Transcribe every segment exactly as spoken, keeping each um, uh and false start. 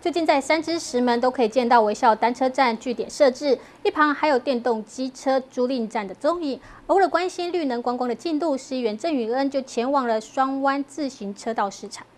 最近在三支石门都可以见到微笑单车站据点设置，一旁还有电动机车租赁站的踪影。而为了关心绿能观光的进度，市议员郑允恩就前往了双湾自行车道视察。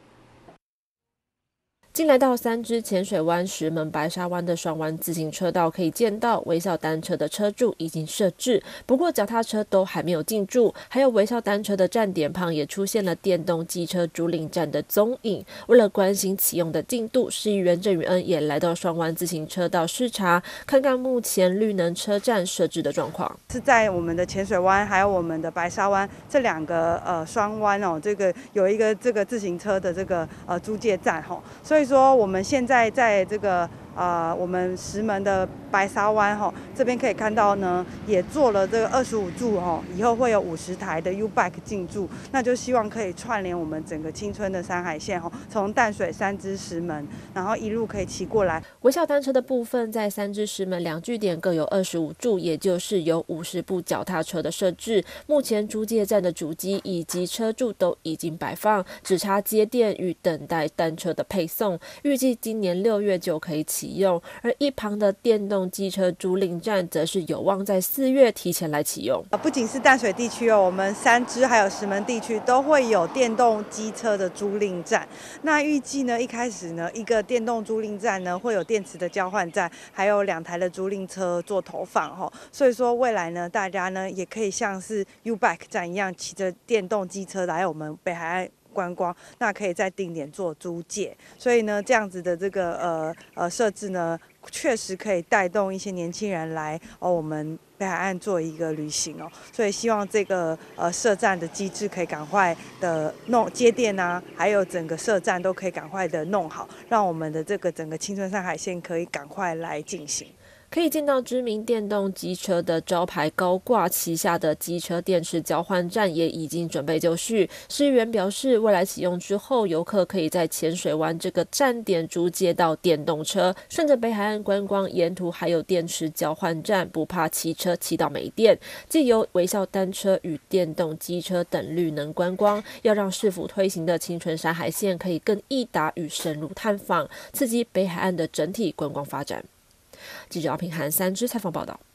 进来到三支浅水湾、石门、白沙湾的双湾自行车道，可以见到微笑单车的车柱已经设置，不过脚踏车都还没有进驻。还有微笑单车的站点旁也出现了电动机车租赁站的踪影。为了关心启用的进度，市议员郑允恩也来到双湾自行车道视察，看看目前绿能车站设置的状况。 是在我们的浅水湾还有我们的白沙湾这两个呃双湾哦，这个有一个这个自行车的这个呃租借站哈、哦，所以。 说我们现在在这个呃我们石门的白沙湾哈、哦、这边可以看到呢，也做了这个二十五柱哈，以后会有五十台的 U-Bike 进驻，那就希望可以串联我们整个青春的山海线哈、哦，从淡水三支石门，然后一路可以骑过来。 微笑单车的部分，在三支石门两据点各有二十五柱，也就是有五十部脚踏车的设置。目前租借站的主机以及车柱都已经摆放，只差接电与等待单车的配送。 预计今年六月就可以启用，而一旁的电动机车租赁站则是有望在四月提前来启用。 不仅是淡水地区哦，我们三支还有石门地区都会有电动机车的租赁站。那预计呢，一开始呢，一个电动租赁站呢会有电池的交换站，还有两台的租赁车做投放哈。所以说未来呢，大家呢也可以像是 U-Bike 站一样，骑着电动机车来我们北海岸 观光，那可以在定点做租借，所以呢，这样子的这个呃呃设置呢，确实可以带动一些年轻人来哦，我们北海岸做一个旅行哦，所以希望这个呃设站的机制可以赶快的弄接电啊，还有整个设站都可以赶快的弄好，让我们的这个整个青春山海线可以赶快来进行。 可以见到知名电动机车的招牌高挂，旗下的机车电池交换站也已经准备就绪。市议员表示，未来启用之后，游客可以在浅水湾这个站点租借到电动车，顺着北海岸观光，沿途还有电池交换站，不怕骑车骑到没电。借由微笑单车与电动机车等绿能观光，要让市府推行的青春山海线可以更易达与深入探访，刺激北海岸的整体观光发展。记者姚平涵三支采访报道。